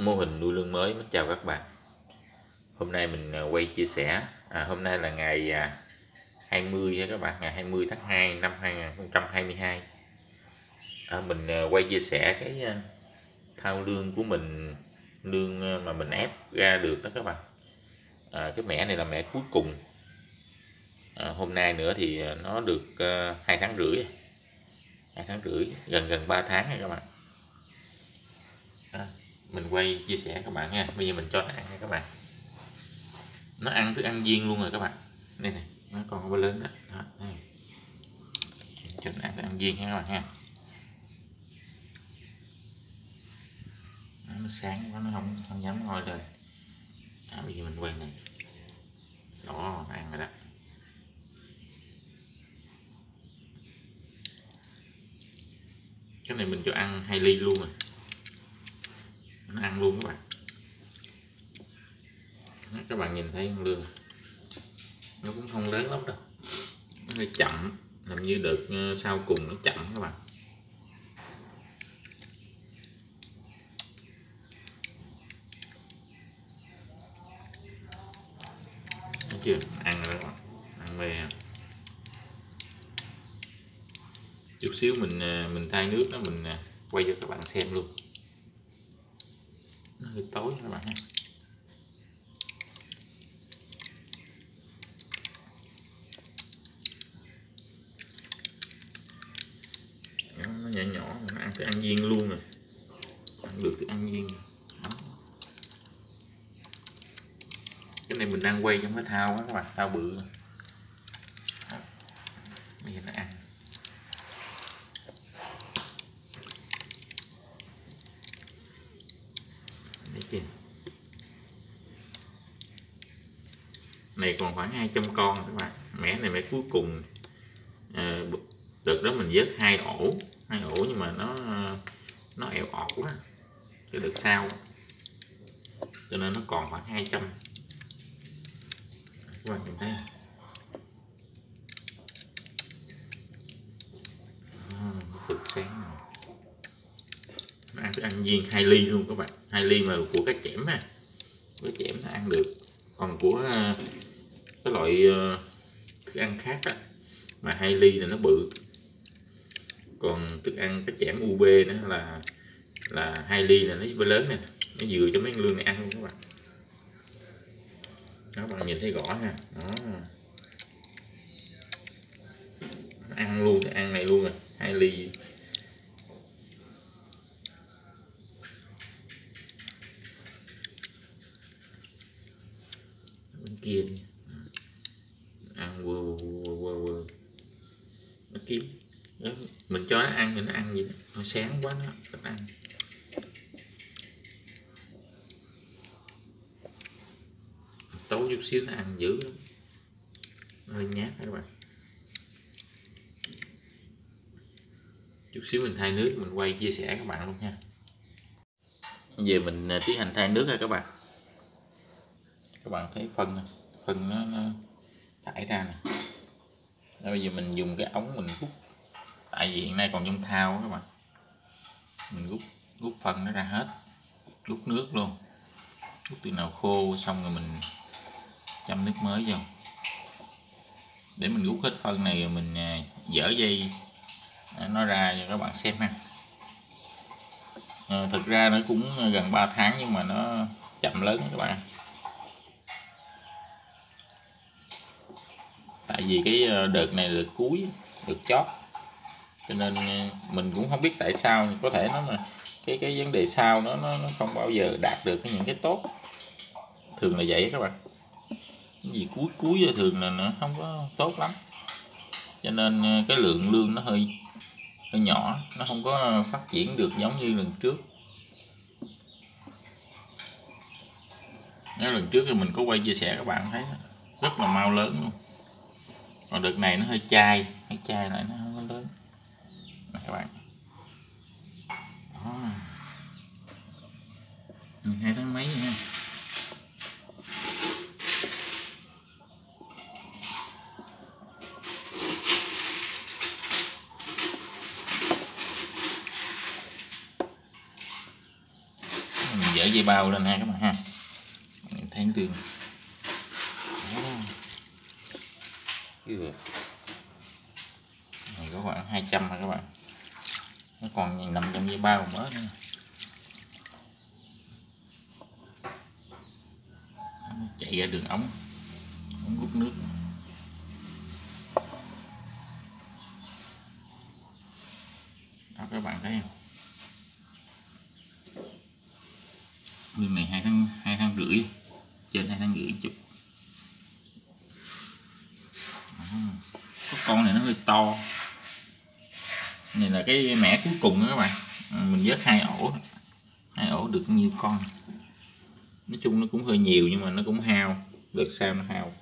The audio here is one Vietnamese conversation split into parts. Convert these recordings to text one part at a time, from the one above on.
Mô hình nuôi lương mới. Mến chào các bạn. Hôm nay mình quay chia sẻ. Hôm nay là ngày 20 ha các bạn, ngày 20 tháng 2 năm 2022. Mình quay chia sẻ cái thao lương của mình, lương mà mình ép ra được đó các bạn. Cái mẻ này là mẻ cuối cùng. Hôm nay nữa thì nó được 2 tháng rưỡi, 2 tháng rưỡi, gần 3 tháng nha các bạn. Mình quay chia sẻ các bạn nha. Bây giờ mình cho nó ăn nha các bạn. Nó ăn thức ăn viên luôn rồi các bạn. Đây này, nó còn có lớn đó. Cho nó ăn thức ăn viên nha các bạn ha. Nó sáng quá, nó không dám ngoi lên. Bây giờ mình quay này. Đó, nó ăn rồi đó. Cái này mình cho ăn 2 ly luôn rồi. Nó ăn luôn các bạn. Các bạn nhìn thấy con lương, nó cũng không lớn lắm đâu, nó hơi chậm, làm như đợt sau cùng nó chậm các bạn. Thấy chưa, ăn rồi đó, ăn mê à. Chút xíu mình thay nước đó, mình quay cho các bạn xem luôn. Nó hơi tối các bạn ha. Nó nhỏ nhỏ, nó ăn thức ăn viên luôn rồi, ăn được thức ăn viên. Đó. Cái này mình đang quay trong cái thao đó các bạn, thao bự. Đó. Bây giờ nó ăn. Thấy chưa? Này còn khoảng 200 con các bạn. Mẻ này mẻ cuối cùng. Đợt đó mình vớt hai ổ nhưng mà nó eo ọt quá. Cái đợt sau cho nên nó còn khoảng 200. Các bạn nhìn thấy cực sáng. Nó ăn thức ăn viên 2 ly luôn các bạn, 2 ly mà của cái chẻm ha, cái chẻm nó ăn được. Còn của cái loại thức ăn khác á, mà 2 ly là nó bự. Còn thức ăn cái chẻm UB đó là 2 ly là nó lớn nè, nó vừa cho mấy con lương này ăn luôn các bạn. Đó, các bạn nhìn thấy rõ ha. Đó. Nó ăn luôn, cái ăn này luôn rồi, 2 ly. Bên kia đi. Ăn vừa nó kiếm. Đó, mình cho nó ăn thì nó ăn gì đó. Nó sáng quá nó thích ăn. Tối chút xíu nó ăn dữ lắm, nó hơi nhát các bạn. Chút xíu mình thay nước, mình quay chia sẻ các bạn luôn nha. Giờ mình tiến hành thay nước ha các bạn. Các bạn thấy phân nó thải ra nè. Bây giờ mình dùng cái ống mình hút, tại vì hiện nay còn trong thao các bạn. Mình hút phân nó ra hết, hút nước luôn, hút từ nào khô xong rồi mình châm nước mới vô. Để mình hút hết phân này rồi mình dỡ dây nó ra cho các bạn xem ha. Thực ra nó cũng gần 3 tháng nhưng mà nó chậm lớn các bạn. Tại vì cái đợt này là cuối, đợt chót, cho nên mình cũng không biết tại sao. Có thể nó mà cái vấn đề sau nó không bao giờ đạt được những cái tốt, thường là vậy các bạn. Cái gì cuối thường là nó không có tốt lắm, cho nên cái lượng lương nó hơi nhỏ, nó không có phát triển được giống như lần trước. Nếu lần trước thì mình có quay chia sẻ các bạn thấy rất là mau lớn luôn. Còn đợt này nó hơi chai lại, nó không có lớn này các bạn. Đó. 2 tháng mấy nha. dỡ dây bao lên ha các bạn ha. Mình thấy đường này có khoảng 200 rồi các bạn, nó còn nằm trong dây bao mới nữa. Nó chạy ra đường ống hút nước. Đó các bạn thấy không, đường này 2 tháng rưỡi, trên 2 tháng rưỡi chục. Có con này nó hơi to, này là cái mẻ cuối cùng đó các bạn. Mình vớt 2 ổ được nhiêu con. Nói chung nó cũng hơi nhiều nhưng mà nó cũng hao, đợt sau nó hao.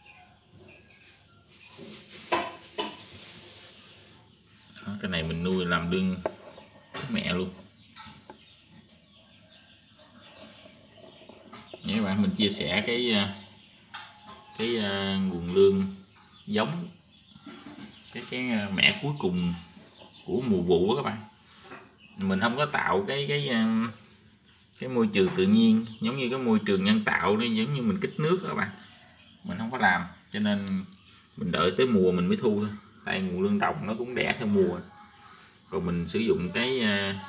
Đó, cái này mình nuôi làm lương mẹ luôn. Nếu các bạn mình chia sẻ cái nguồn lương giống, cái mẻ cuối cùng của mùa vụ đó các bạn. Mình không có tạo cái môi trường tự nhiên giống như cái môi trường nhân tạo, nó giống như mình kích nước đó các bạn, mình không có làm, cho nên mình đợi tới mùa mình mới thu thôi. Tại nguồn lương đồng nó cũng đẻ theo mùa, còn mình sử dụng cái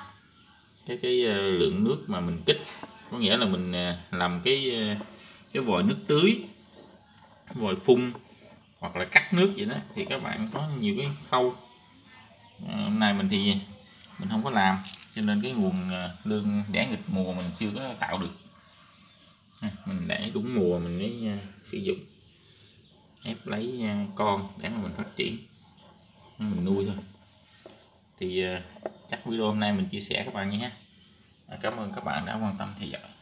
lượng nước mà mình kích, có nghĩa là mình làm cái vòi nước tưới, vòi phun hoặc là cắt nước vậy đó, thì các bạn có nhiều cái khâu. Hôm nay mình thì mình không có làm, cho nên cái nguồn lương đẻ nghịch mùa mình chưa có tạo được. Mình để đúng mùa mình mới sử dụng, ép lấy con để mà mình phát triển, mình nuôi thôi. Thì chắc video hôm nay mình chia sẻ các bạn nhé. Cảm ơn các bạn đã quan tâm theo dõi.